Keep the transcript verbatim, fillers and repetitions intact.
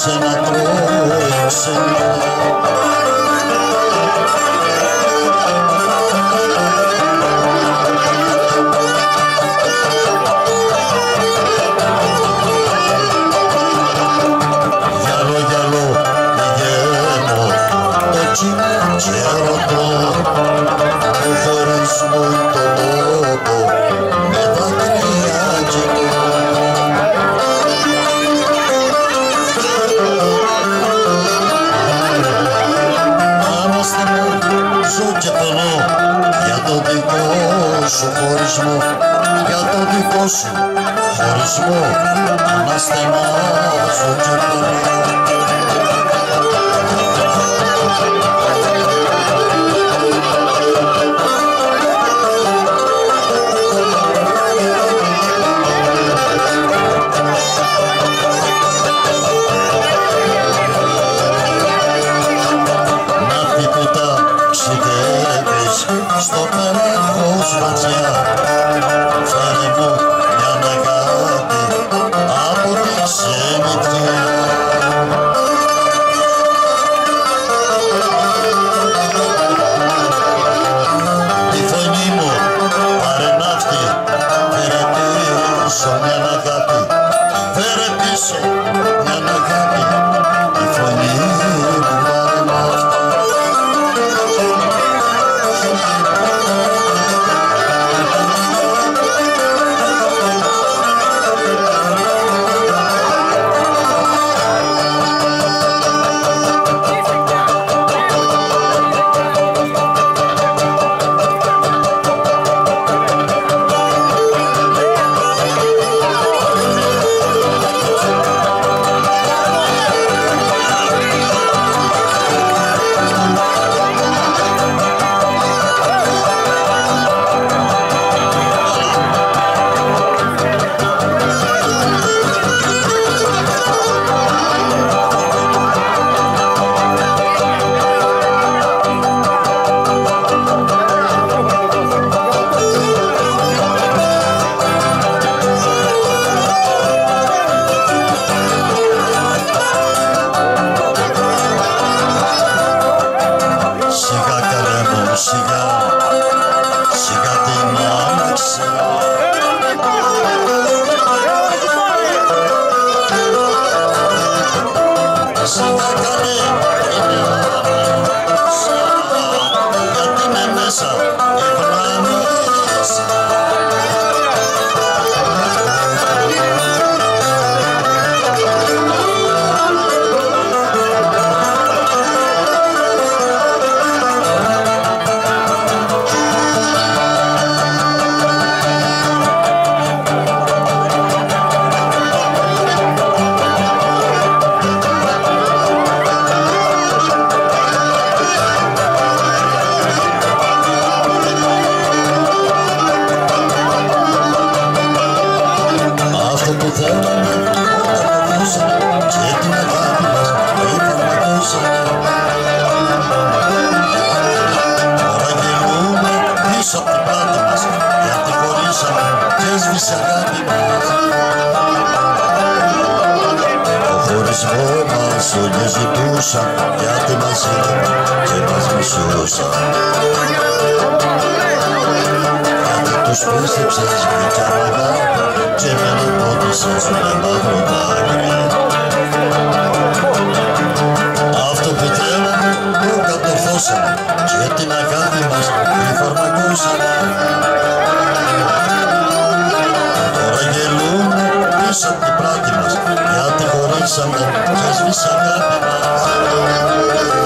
σένα τρώει ξένα. Γυαλό, γυαλό, πηγαίνω εκεί και ρωτώ το χωρισμό ή το τόπο με δάκρυα κοιτώ. Ζω και πονώ για το δικό σου χωρισμό, για το δικό σου χωρισμό, αναστενάζω και πονώ. Στο πέρας βαθιά φέρε μου μια αγάπη από τη ξενιτιά. Τη φωνή μου πάρε ναύτη, φέρε πίσω μια αγάπη, φέρε πίσω μια αγάπη, τη φωνή μου πάρε ναύτη. Σιγά, σιγά την άνοιξα. Σιγά κάνε την άνοιξα, γιατί με μέσα ευλάνισα. Όλοι ζητούσαν γιατί μαζί και μας μισούσαν. Γιατί τους πίστεψες βρήκα αγάπη και με λυπότησες με μαύρο δάκρυ. Αυτό που θέλαμε το κατορθώσαμε και την αγάπη μας τη φαρμακούσαμε. Τώρα γελούμε πίσω απ' την πλάτη μας γιατί χωρίσαμε και σβήσε αγάπη μας.